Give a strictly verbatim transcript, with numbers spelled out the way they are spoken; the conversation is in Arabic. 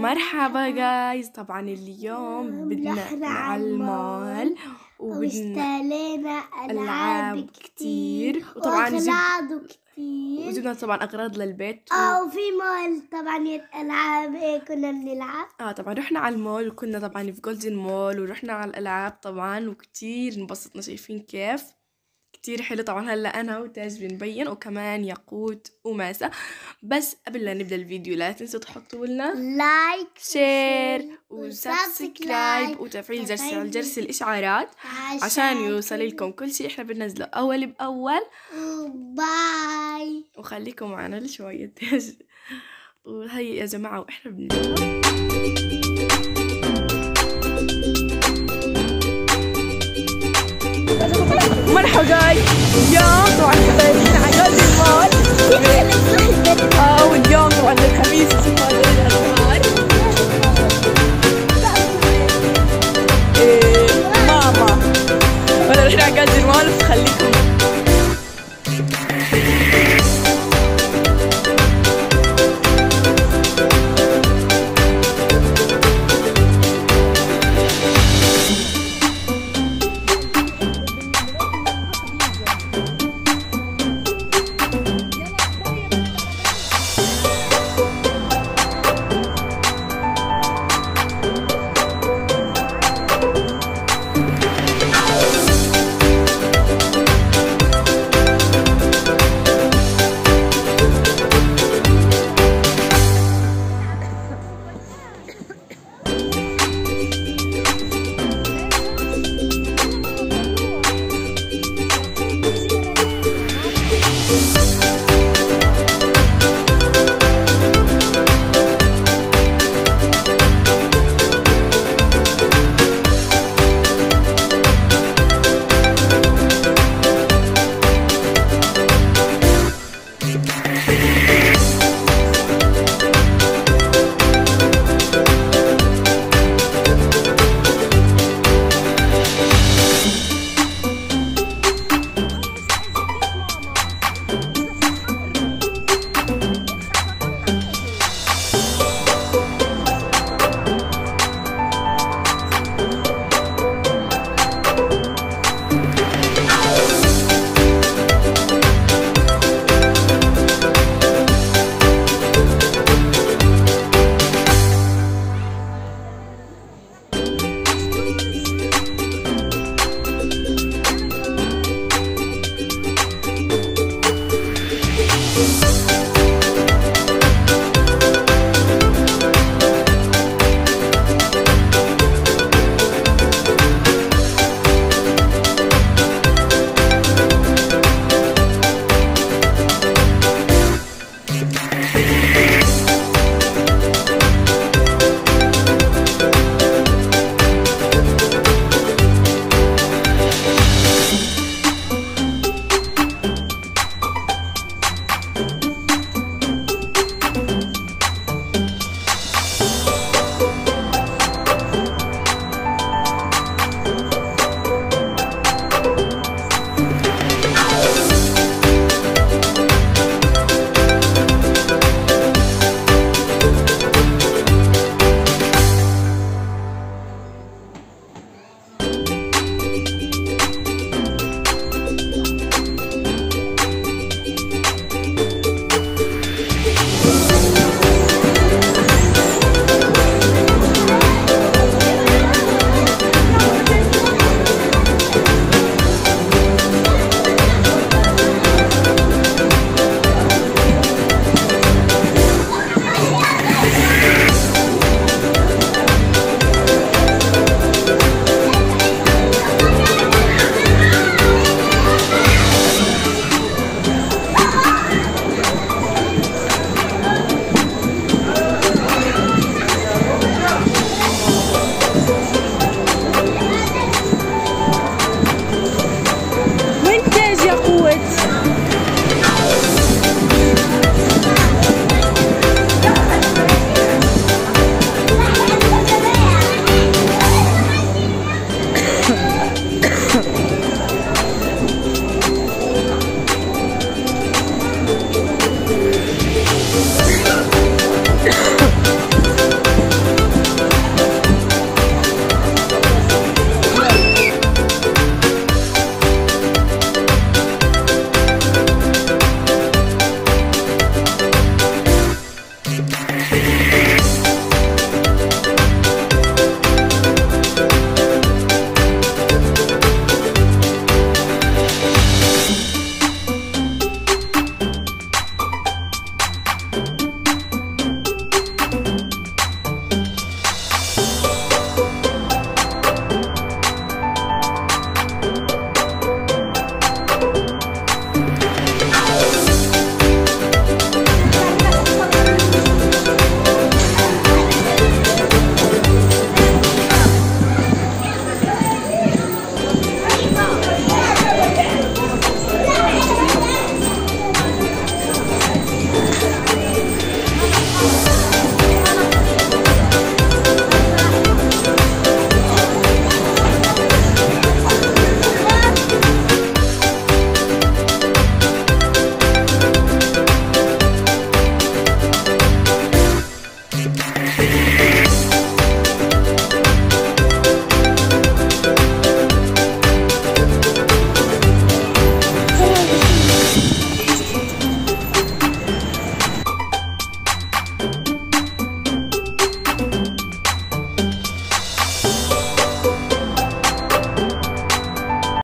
مرحبا جايز. طبعا اليوم بدنا نحن على المول وبدنا واشترينا ألعاب ألعاب كتير، كتير وطبعا جب... وأغراض كتير. وجبنا طبعا أغراض للبيت و... اه وفي مول طبعا ألعاب ايه كنا بنلعب. اه طبعا رحنا على المول، وكنا طبعا في جولدن مول، ورحنا على الألعاب طبعا، وكتير انبسطنا. شايفين كيف كتير حلو. طبعا هلا انا وتاج بنبين، وكمان ياقوت وماسة. بس قبل لا نبدا الفيديو لا تنسوا تحطوا لنا لايك شير وسبسكرايب وتفعيل جرس على جرس الاشعارات عشان يوصل لكم كل شيء احنا بننزله اول باول. باي. وخليكم معنا لشوية تاج. وهي يا جماعة واحنا بنلعب مرحبا جاي. اليوم طبعا رايحين على جولدن مول. اه واليوم طبعا الخميس اسمه الأسمار. ايه ماما وانا رايحين على جولدن مول، فخليكم